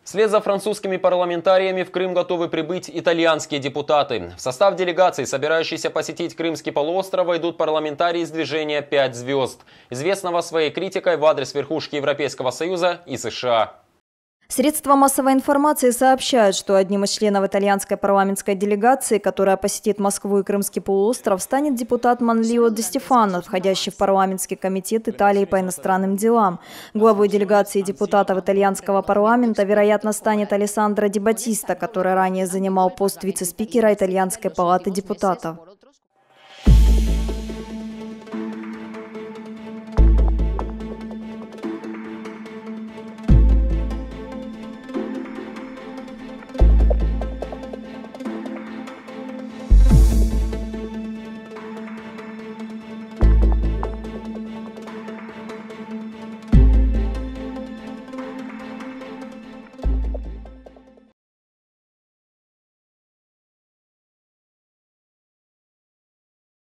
Вслед за французскими парламентариями в Крым готовы прибыть итальянские депутаты. В состав делегации, собирающейся посетить Крымский полуостров, войдут парламентарии из движения «5 звезд», известного своей критикой в адрес верхушки Европейского Союза и США. Средства массовой информации сообщают, что одним из членов итальянской парламентской делегации, которая посетит Москву и Крымский полуостров, станет депутат Манлио Де Стефано, входящий в парламентский комитет Италии по иностранным делам. Главой делегации депутатов итальянского парламента, вероятно, станет Алессандро Ди Баттиста, который ранее занимал пост вице-спикера Итальянской палаты депутатов.